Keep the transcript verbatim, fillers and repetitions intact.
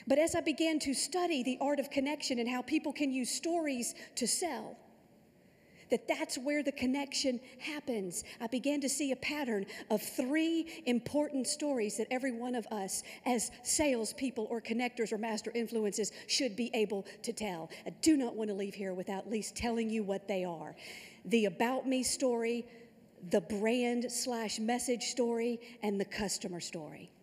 But as I began to study the art of connection and how people can use stories to sell, that that's where the connection happens, I began to see a pattern of three important stories that every one of us as salespeople or connectors or master influences should be able to tell. I do not want to leave here without at least telling you what they are. The about me story, the brand slash message story, and the customer story.